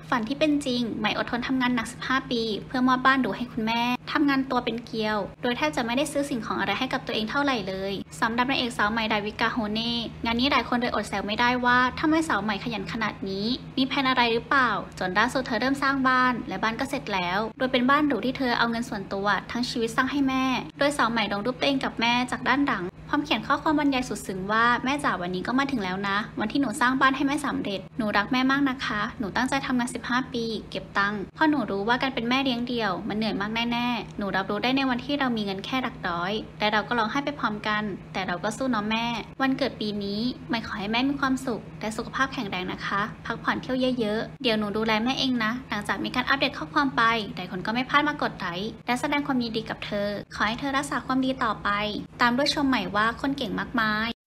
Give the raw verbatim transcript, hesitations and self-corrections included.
ฝันที่เป็นจริงใหม่อดทนทำงานหนักสิบห้าปีเพื่อมอบบ้านหรูให้คุณแม่ทำงานตัวเป็นเกลียวโดยแทบจะไม่ได้ซื้อสิ่งของอะไรให้กับตัวเองเท่าไหร่เลยสำหรับนางเอกสาวใหม่ดาวิกาโฮเน่งานนี้หลายคนเลยอดแซวไม่ได้ว่าทำไมสาวใหม่ขยันขนาดนี้มีแผนอะไรหรือเปล่าจนล่าสุดเธอเริ่มสร้างบ้านและบ้านก็เสร็จแล้วโดยเป็นบ้านหรูที่เธอเอาเงินส่วนตัวทั้งชีวิตสร้างให้แม่โดยสาวใหม่ลงรูปตัวเองกับแม่จากด้านหลังพร้อมเขียนข้อความบรรยายสุดซึ้งว่าแม่จ๋าวันนี้ก็มาถึงแล้วนะวันที่หนูสร้างบ้านให้แม่สำเร็จหนูรักแม่มากนะคะหนูตั้งใจทำงานสิบห้าปีเก็บตังค์เพราะหนูรู้ว่าการเป็นแม่เลี้ยงเดี่ยวมันเหนื่อยมากแน่ๆหนูรับรู้ได้ในวันที่เรามีเงินแค่หลักร้อยแต่เราก็ร้องไห้ไปพร้อมกันแต่เราก็สู้เนาะแม่วันเกิดปีนี้ไม่ขอให้แม่มีความสุขและสุขภาพแข็งแรงนะคะพักผ่อนเที่ยวเยอะๆเดี๋ยวหนูดูแลแม่เองนะหลังจากมีการอัปเดตข้อความไปหลายคนก็ไม่พลาดมากดไลค์และแสดงความยินดีกับเธอขอให้เธอรักษาความดีต่อไปตามด้วยชมใหม่ว่าคนเก่งมากมาย